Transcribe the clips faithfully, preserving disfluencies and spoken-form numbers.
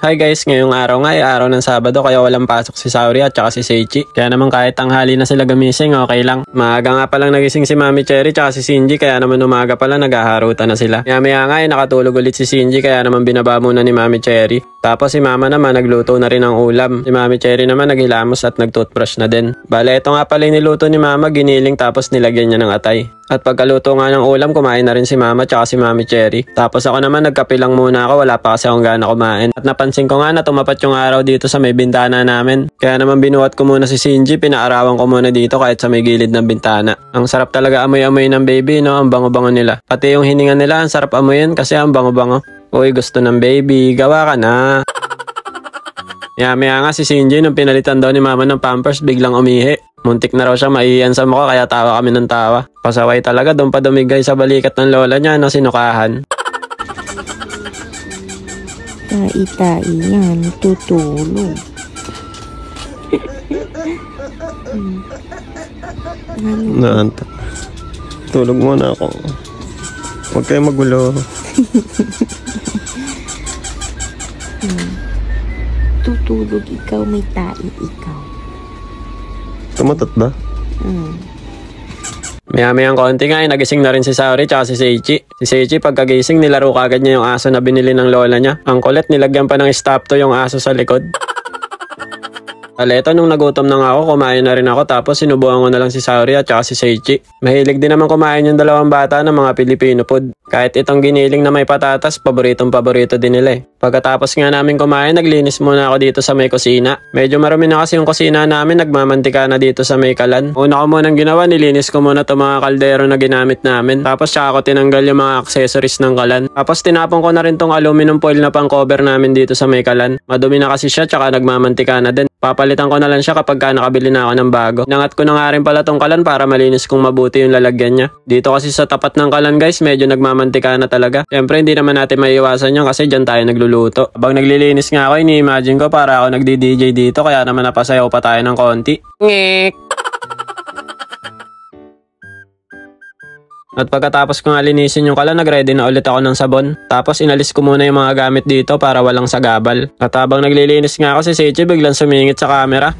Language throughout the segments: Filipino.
Hi guys, ngayong araw nga ay araw ng Sabado kaya walang pasok si Saori at saka si Seichi. Kaya naman kahit tanghali na sila gumising, okay lang. Maaga nga palang nagising si Mami Cherry at si Shinji kaya naman umaga pala naghaharutan na sila. Maya maya nga ay nakatulog ulit si Shinji kaya naman binaba muna ni Mami Cherry. Tapos si Mama naman nagluto na rin ng ulam. Si Mami Cherry naman naghilamos at nagtoothbrush na din. Bale, ito nga pala yung niluto ni Mama, giniling tapos nilagyan niya ng atay. At pagkaluto nga ng ulam, kumain na rin si Mama tsaka si Mami Cherry. Tapos ako naman nagkape lang muna ako, wala pa kasi akong gana kumain. At napansin ko nga na tumapat yung araw dito sa may bintana namin. Kaya naman binuhat ko muna si Shinji, pinaarawan ko muna dito kahit sa may gilid ng bintana. Ang sarap talaga amoy-amoy ng baby, no? Ang bango-bango nila. Pati yung hininga nila, ang sarap amoyin kasi ang bango-bango. Uy, gusto ng baby, gawa ka na. Maya-maya nga si Shinji nung pinalitan daw ni Mama ng Pampers, biglang umihi. Muntik na raw siya maiiyan sa mukha kaya tawa kami ng tawa. Pasaway talaga, doon pa dumigay sa balikat ng lola niya na sinukahan. Tai-tai yan, tutulog. Naanta. Tulog muna ako. Huwag kayo magulo. hmm. Tutulog ikaw, may tai ikaw. Tumatot ba? Hmm. Maya-mayang konti nga ay nagising na rin si Saori tsaka si Seichi. Si Seichi pagkagising nilaro kagad niya yung aso na binili ng lola niya. Ang kulit, nilagyan pa ng stop to yung aso sa likod. Aleto, nung nagutom na nga ako, kumain na rin ako tapos sinubukan ko na lang si Saori at saka si Seichi. Mahilig din naman kumain yung dalawang bata ng mga Pilipino food. Kahit itong giniling na may patatas, paboritong paborito din nila eh. Pagkatapos nga namin kumain, naglinis muna ako dito sa may kusina. Medyo marumi na kasi yung kusina namin, nagmamantika na dito sa may kalan. Una ko munang ginawa, nilinis ko muna itong mga kaldero na ginamit namin. Tapos tsaka ko tinanggal yung mga accessories ng kalan. Tapos tinapon ko na rin tong aluminum foil na pang cover namin dito sa may kalan. Madumi na kasi siya, tsaka nagmamantika na din. Papalitan ko na lang siya kapag ka nakabili na ako ng bago. Nangat ko na nga rin pala tong kalan para malinis kong mabuti yung lalagyan niya. Dito kasi sa tapat ng kalan guys, medyo nagmamantika na talaga. Siyempre hindi naman natin maiiwasan yun kasi dyan tayo nagluluto. Habang naglilinis nga ako, ini-imagine ko para ako nagdi-D J dito kaya naman napasayaw pa tayo ng konti. Ngek! At pagkatapos ko nga linisin yung kalan, nag-ready na ulit ako ng sabon. Tapos inalis ko muna yung mga gamit dito para walang sagabal. At habang naglilinis nga ako si Seichi, biglang sumingit sa camera.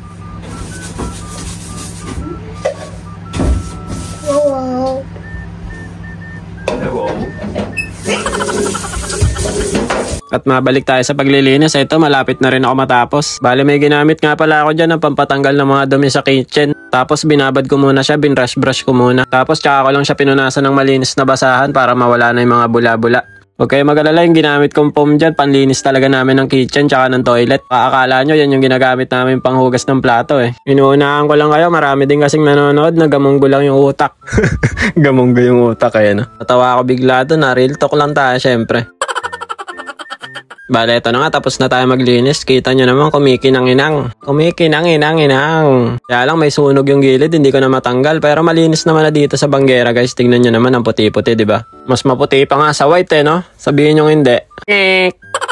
Wow. At mabalik tayo sa paglilinis. Ito, malapit na rin ako matapos. Bale, may ginamit nga pala ako dyan ng pampatanggal ng mga dumi sa kitchen. Tapos binabad ko muna siya, binrush-brush ko muna. Tapos tsaka ko lang siya pinunasan ng malinis na basahan para mawala na yung mga bula-bula. Huwag kayo mag-alala, yung ginamit kong foam dyan, panlinis talaga namin ng kitchen tsaka ng toilet. Paakala nyo, yan yung ginagamit namin panghugas ng plato eh. Inuunahan ko lang kayo, marami din kasing nanonood na gamunggo lang yung utak. Gamunggo yung utak kaya no. Natawa ako bigla doon, na real talk lang tayo syempre. Bale, ito na nga, tapos na tayo maglinis. Kita nyo naman, kumikinang-inang. Kumikinang-inang-inang. Kaya lang may sunog yung gilid, hindi ko na matanggal. Pero malinis naman na dito sa banggera, guys. Tingnan nyo naman, ang puti-puti, di ba? Mas maputi pa nga sa white, eh, no? Sabihin nyo hindi. Eek!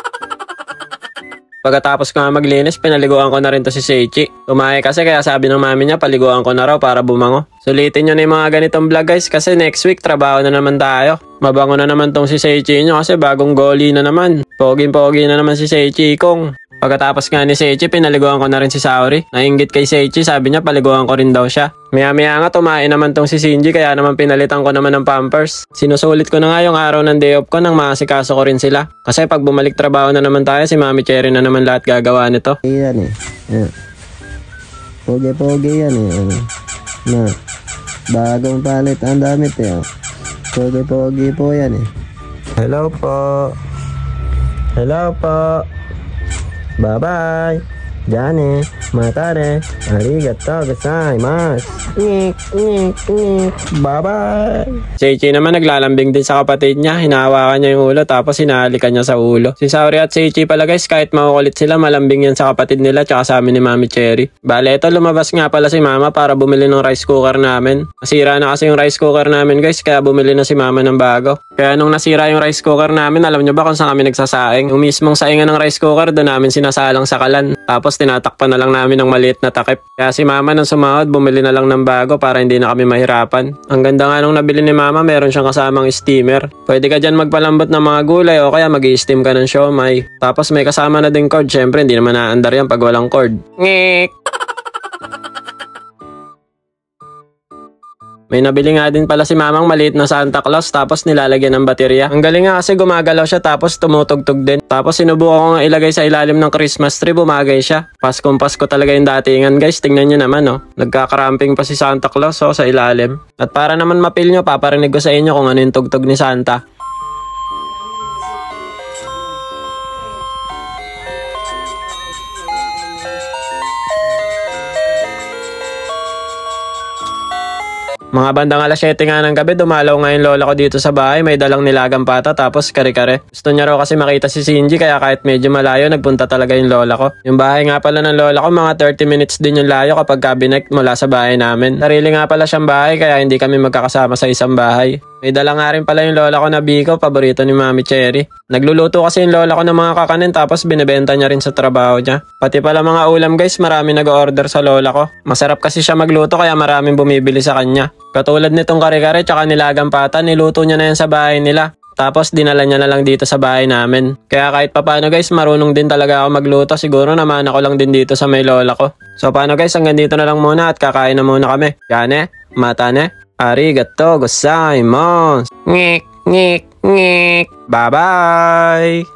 Pagkatapos ko nga maglinis, pinaliguan ko na rin to si Seichi. Tumahe kasi kaya sabi ng mami niya, paliguan ko na raw para bumango. Sulitin nyo na yung mga ganitong vlog guys kasi next week trabaho na naman tayo. Mabango na naman tong si Seichi nyo kasi bagong goalie na naman. Poging-pogi na naman si Seichi kong. Pagkatapos nga ni Seichi, pinaliguan ko na rin si Saori. Nainggit kay Seichi, sabi niya paliguan ko rin daw siya. Maya-maya nga tumae naman tong si Shinji kaya naman pinalitan ko naman ng Pampers. Sinusulit ko na nga yung araw ng day off ko nang maasikaso ko rin sila. Kasi pag bumalik trabaho na naman tayo, si Mami Cherry na naman lahat gagawa nito. Yan eh. Yan. Pogi-pogi yan eh. Ano. Na. Bagong palit ang damit eh. Pogi-pogi po yan eh. Hello po. Hello po. Bye-bye. Jane, matare, arigatou gozaimasu. Nyek, nyek, nyek. Bye-bye. Seichi naman naglalambing din sa kapatid niya. Hinahawakan niya yung ulo tapos hinahalikan niya sa ulo. Si Saori at Seichi pala guys, kahit makukulit sila, malambing yan sa kapatid nila tsaka sa amin ni Mami Cherry. Bale, ito lumabas nga pala si Mama para bumili ng rice cooker namin. Nasira na kasi yung rice cooker namin guys, kaya bumili na si Mama ng bago. Kaya nung nasira yung rice cooker namin, alam nyo ba kung saan kami nagsasaing? Yung mismong saingan ng rice cooker, doon namin sinasalang sa kalan. Tapos tinatakpan na lang namin ng maliit na takip. Kaya si mama nang sumahod, bumili na lang ng bago para hindi na kami mahirapan. Ang ganda nga nung nabili ni mama, meron siyang kasamang steamer. Pwede ka dyan magpalambot ng mga gulay o kaya mag-i-steam ka ng siomay. Tapos may kasama na din cord. Syempre, hindi naman naandar yan pag walang cord. Ngek! May nabili nga din pala si mamang maliit na Santa Claus tapos nilalagyan ng baterya. Ang galing nga kasi gumagalaw siya tapos tumutugtog din. Tapos sinubukan ko nga ilagay sa ilalim ng Christmas tree, bumagay siya. Paskong Pasko talaga yung datingan guys, tingnan nyo naman oh. Nagkakaramping pa si Santa Claus oh sa ilalim. At para naman mapil nyo, paparinig ko sa inyo kung ano yung tugtog ni Santa. Mga bandang alas siyete nga ng gabi, dumalaw nga yung lola ko dito sa bahay. May dalang nilagang pata tapos kare-kare. Gusto niya raw kasi makita si Shinji kaya kahit medyo malayo, nagpunta talaga yung lola ko. Yung bahay nga pala ng lola ko, mga thirty minutes din yung layo kapag cabinet mula sa bahay namin. Sarili nga pala siyang bahay kaya hindi kami magkakasama sa isang bahay. May dala nga rin pala yung lola ko na biko, paborito ni Mami Cherry. Nagluluto kasi yung lola ko ng mga kakanin tapos binibenta niya rin sa trabaho niya. Pati pala mga ulam guys, marami nag-order sa lola ko. Masarap kasi siya magluto kaya maraming bumibili sa kanya. Katulad nitong kare-kare tsaka nilagang pata, niluto niya na yan sa bahay nila. Tapos dinala niya na lang dito sa bahay namin. Kaya kahit papano guys, marunong din talaga ako magluto. Siguro naman ako lang din dito sa may lola ko. So paano guys, hanggang dito na lang muna at kakain na muna kami. Yane, matane, arigato gozaimasu. Ngik, ngik, ngik. Bye-bye!